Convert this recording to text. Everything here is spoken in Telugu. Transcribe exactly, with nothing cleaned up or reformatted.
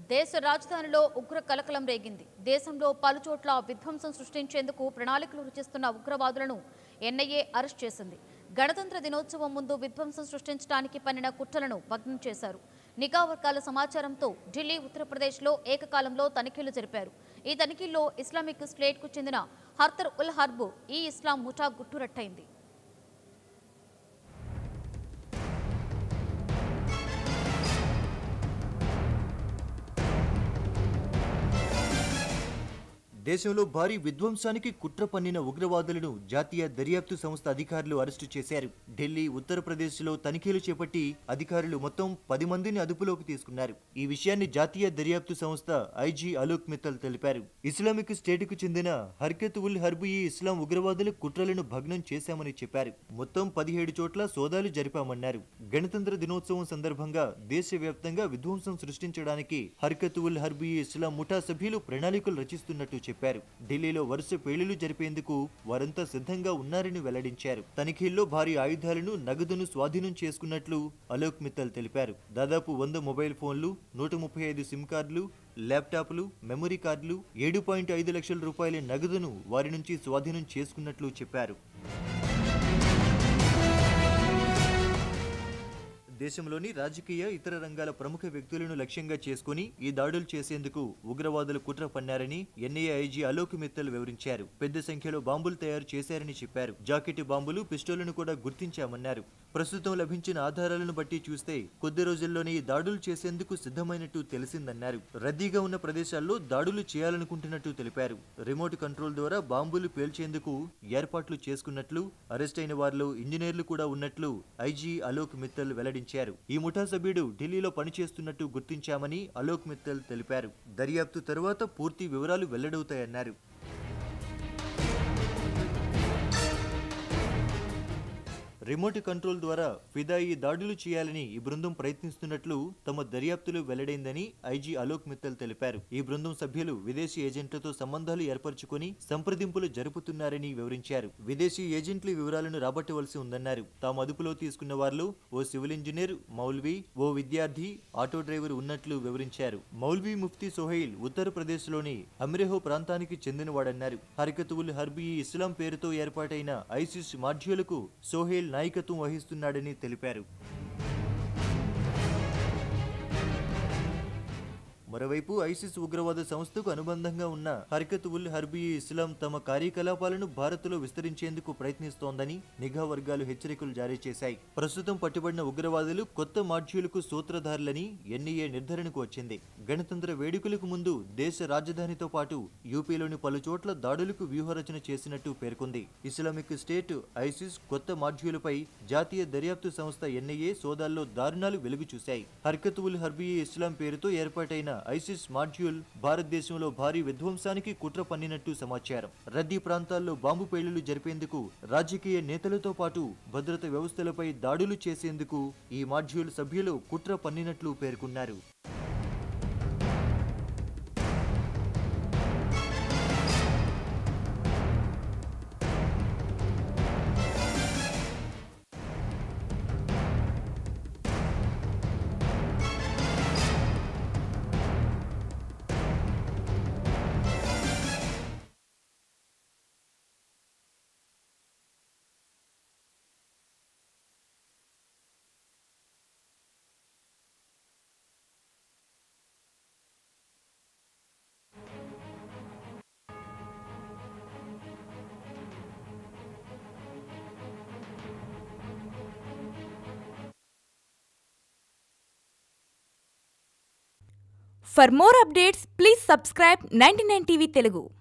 దేశ రాజధానిలో ఉగ్ర కలకలం రేగింది. దేశంలో పలుచోట్ల విధ్వంసం సృష్టించేందుకు ప్రణాళికలు రచిస్తున్న ఉగ్రవాదులను ఎన్ఐఏ అరెస్ట్ చేసింది. గణతంత్ర దినోత్సవం ముందు విధ్వంసం సృష్టించడానికి పన్నిన కుట్రలను భగ్నం చేశారు. నిఘా వర్గాల సమాచారంతో ఢిల్లీ, ఉత్తరప్రదేశ్లో ఏకకాలంలో తనిఖీలు జరిపారు. ఈ తనిఖీల్లో ఇస్లామిక్ స్టేట్కు చెందిన హర్తర్ ఉల్ హర్బ్ ఈ ఇస్లాం ముఠా గుట్టురట్టయింది. దేశంలో భారీ విధ్వంసానికి కుట్ర పన్నిన ఉగ్రవాదులను జాతీయ దర్యాప్తు సంస్థ అధికారులు అరెస్టు చేశారు. ఢిల్లీ, ఉత్తరప్రదేశ్లో తనిఖీలు చేపట్టి అధికారులు మొత్తం పది మందిని అదుపులోకి తీసుకున్నారు. ఈ విషయాన్ని జాతీయ దర్యాప్తు సంస్థ ఐజీ అలోక్ మిత్తల్ తెలిపారు. ఇస్లామిక్ స్టేట్కు చెందిన హర్కత్ ఉల్ హర్బ్ ఈ ఇస్లాం ఉగ్రవాదుల కుట్రలను భగ్నం చేశామని చెప్పారు. మొత్తం పదిహేడు చోట్ల సోదాలు జరిపామన్నారు. గణతంత్ర దినోత్సవం సందర్భంగా దేశవ్యాప్తంగా విధ్వంసం సృష్టించడానికి హర్కత్ ఉల్ హర్బ్ ఈ ఇస్లాం ముఠా సభ్యులు ప్రణాళికలు రచిస్తున్నట్టు చెప్పారు. ఢిల్లీలో వరుస పేలుళ్లు జరిపేందుకు వారంతా సిద్ధంగా ఉన్నారని వెల్లడించారు. తనిఖీల్లో భారీ ఆయుధాలను, నగదును స్వాధీనం చేసుకున్నట్లు అలోక్ మిత్తల్ తెలిపారు. దాదాపు వంద మొబైల్ ఫోన్లు, నూట ముప్పై ఐదు సిమ్ కార్డులు, ల్యాప్టాప్లు, మెమరీ కార్డులు, ఏడు పాయింట్ ఐదు లక్షల రూపాయల నగదును వారి నుంచి స్వాధీనం చేసుకున్నట్లు చెప్పారు. దేశంలోని రాజకీయ, ఇతర రంగాల ప్రముఖ వ్యక్తులను లక్ష్యంగా చేసుకుని ఈ దాడులు చేసేందుకు ఉగ్రవాదులు కుట్ర పన్నారని ఎన్ఐఏ ఐజీ అలోక్ మిత్తల్ వివరించారు. పెద్ద సంఖ్యలో బాంబులు తయారు చేశారని చెప్పారు. జాకెట్ బాంబులు, పిస్టోళ్లను కూడా గుర్తించామన్నారు. ప్రస్తుతం లభించిన ఆధారాలను బట్టి చూస్తే కొద్ది రోజుల్లోనే ఈ దాడులు చేసేందుకు సిద్ధమైనట్టు తెలిసిందన్నారు. రద్దీగా ఉన్న ప్రదేశాల్లో దాడులు చేయాలనుకుంటున్నట్టు తెలిపారు. రిమోట్ కంట్రోల్ ద్వారా బాంబులు పేల్చేందుకు ఏర్పాట్లు చేసుకున్నట్లు, అరెస్ట్ అయిన వారిలో ఇంజనీర్లు కూడా ఉన్నట్లు ఐజీ అలోక్ మిత్తల్ వెల్లడించారు. ఈ ముఠా సభ్యుడు ఢిల్లీలో పనిచేస్తున్నట్టు గుర్తించామని అలోక్ మిత్తల్ తెలిపారు. దర్యాప్తు తరువాత పూర్తి వివరాలు వెల్లడవుతాయన్నారు. రిమోట్ కంట్రోల్ ద్వారా ఫిదాయి దాడులు చేయాలని ఈ బృందం ప్రయత్నిస్తున్నట్లు తమ దర్యాప్తులో వెల్లడైందని ఐజీ అలోక్ మిత్తల్ తెలిపారు. ఈ బృందం సభ్యులు విదేశీ ఏజెంట్లతో సంబంధాలు ఏర్పరచుకుని సంప్రదింపులు జరుపుతున్నారని వివరించారు. విదేశీ ఏజెంట్ల వివరాలను రాబట్టవలసి ఉందన్నారు. తాము అదుపులో తీసుకున్న వారిలో ఓ సివిల్ ఇంజనీర్, మౌల్వీ, ఓ విద్యార్థి, ఆటో డ్రైవర్ ఉన్నట్లు వివరించారు. మౌల్వీ ముఫ్తీ సోహైల్ ఉత్తరప్రదేశ్లోని అమ్రేహో ప్రాంతానికి చెందినవాడన్నారు. హర్కత్ ఉల్ హర్బ్ ఈ ఇస్లాం పేరుతో ఏర్పాటైన ఐసిస్ మాడ్యూలకు సోహైల్ నాయకత్వం వహిస్తున్నాడని తెలిపారు. మరోవైపు ఐసిస్ ఉగ్రవాద సంస్థకు అనుబంధంగా ఉన్న హర్కత్ ఉల్ హర్బ్ ఈ ఇస్లాం తమ కార్యకలాపాలను భారత్లో విస్తరించేందుకు ప్రయత్నిస్తోందని నిఘా వర్గాలు హెచ్చరికలు జారీ చేశాయి. ప్రస్తుతం పట్టుబడిన ఉగ్రవాదులు కొత్త మాడ్యూల్కు సూత్రధారులని ఎన్ఐఏ నిర్ధారణకు వచ్చింది. గణతంత్ర వేడుకలకు ముందు దేశ రాజధానితో పాటు యూపీలోని పలు చోట్ల దాడులకు వ్యూహరచన చేసినట్టు పేర్కొంది. ఇస్లామిక్ స్టేట్, ఐసిస్ కొత్త మాడ్యూలుపై జాతీయ దర్యాప్తు సంస్థ ఎన్ఐఏ సోదాల్లో దారుణాలు వెలుగు చూశాయి. హర్కత్ ఉల్ హర్బ్ ఈ ఇస్లాం పేరుతో ఏర్పాటైన ఐసిస్ మాడ్యూల్ భారతదేశంలో భారీ విధ్వంసానికి కుట్ర పన్నినట్టు సమాచారం. రద్దీ ప్రాంతాల్లో బాంబు పేలుళ్లు జరిపేందుకు, రాజకీయ నేతలతో పాటు భద్రత వ్యవస్థలపై దాడులు చేసేందుకు ఈ మాడ్యూల్ సభ్యులు కుట్ర పన్నినట్లు పేర్కొన్నారు. For more updates, please subscribe ninety-nine T V Telugu.